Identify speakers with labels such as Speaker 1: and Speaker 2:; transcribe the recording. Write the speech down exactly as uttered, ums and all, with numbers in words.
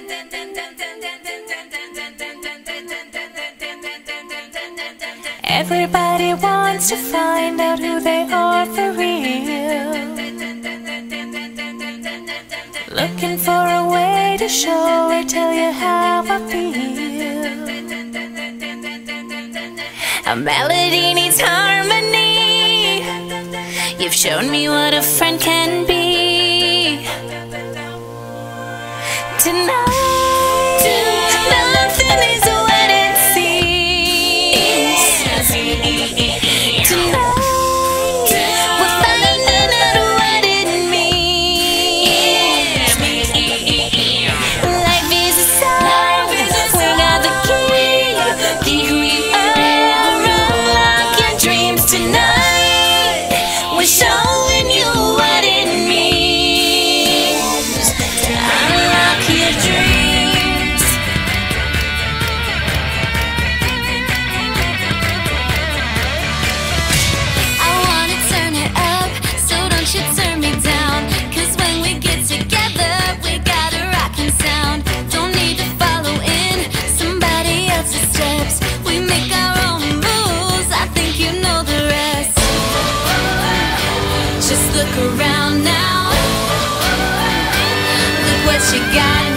Speaker 1: Everybody wants to find out who they are for real, looking for a way to show or tell you how I feel. A melody needs harmony. You've shown me what a friend can be. Tonight, nothing is what it seems. Tonight, we're finding out what it means. Life is a song, we got the key. Be who you are, unlock your dreams tonight. We're showing you what it means to unlock your dreams.
Speaker 2: I wanna turn it up, so don't you turn me down. Cause when we get together, we got a rockin' sound. Don't need to follow in somebody else's steps. We make our own rules, I think you know the rest. Just look around now, look what you got